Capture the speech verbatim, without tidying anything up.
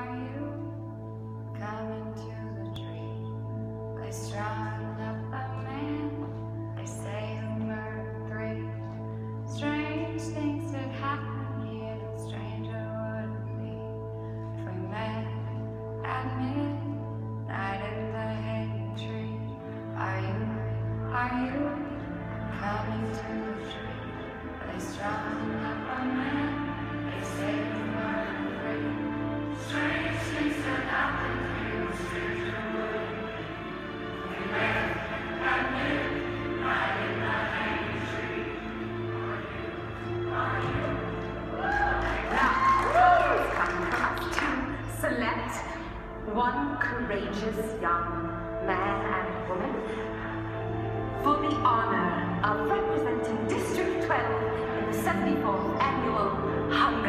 Are you coming to the tree? They strung up a man, they say who murdered three. Strange things that happen here, stranger would it be if we met at midnight in the hanging tree? Are you, are you coming to the tree? They strung up a man, they say who murdered three. Strange things that happen here, stranger would it be if we met at midnight in the hanging tree? Are you? Now, it's come for us to select one courageous young man and woman for the honor of representing District twelve in the seventy-fourth Annual Hunger